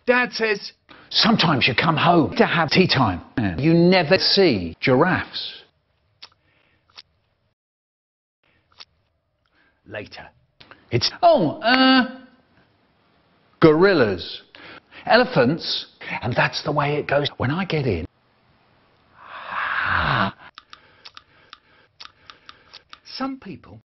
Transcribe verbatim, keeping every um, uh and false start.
Dad says, sometimes you come home to have tea time. You never see giraffes. Later. It's, oh, uh, gorillas, elephants, and that's the way it goes. When I get in, some people